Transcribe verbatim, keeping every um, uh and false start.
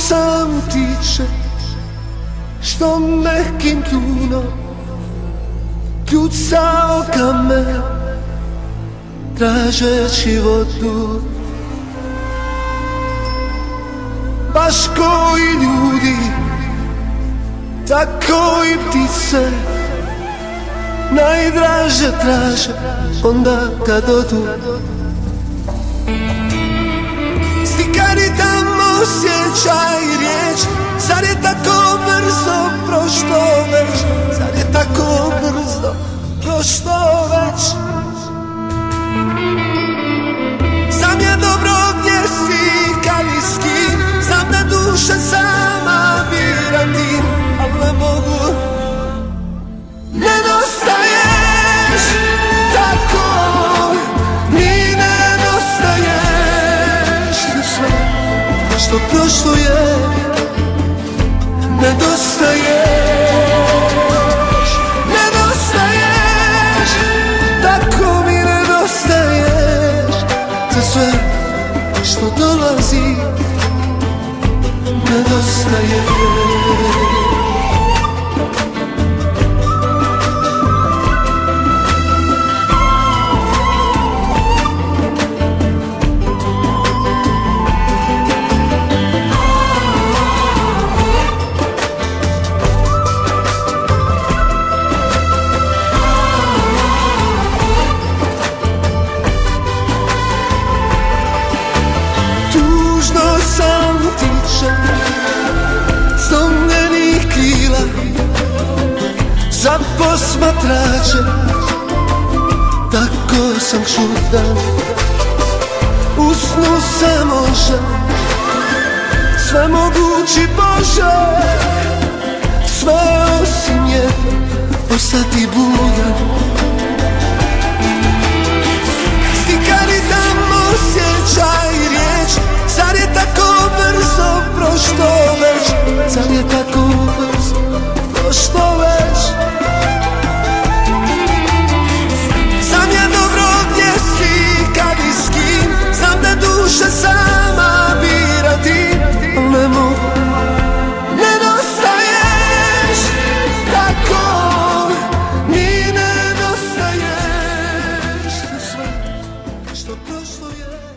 sam tiče, što mehkim kljunom kljucao kamen, tražeći vodu. Baš koji ljudi, tako i ptice, najdraže traže onda kad odu. Slikari tamo osjećaj riječ, zar je tako brzo prošlo već, zar je tako brzo prošlo već. Znam je dobro gdje si, kad i s kim, znam da duša sama bira ti, al ne mogu. Nedostaješ tako, ni nedostaješ za sve što prošlo je. Nedostaješ, nedostaješ, tako mi nedostaješ za sve što dolazi. Nedostaješ. Sam tičem slomljenih krila za posmatrače, tako sam čudan. U snu se može sve mogući Bože, sve osim jedno, ostati budan. Slikari tamo osjećaj riječ, zar je tako brzo prošlo već, zar je tako brzo prošlo već. Znam je dobro gdje si, kad i s kim, znam da duša sama bira ti, al ne mogu. Nedostaješ tako, ni nedostaješ za sve što prošlo je.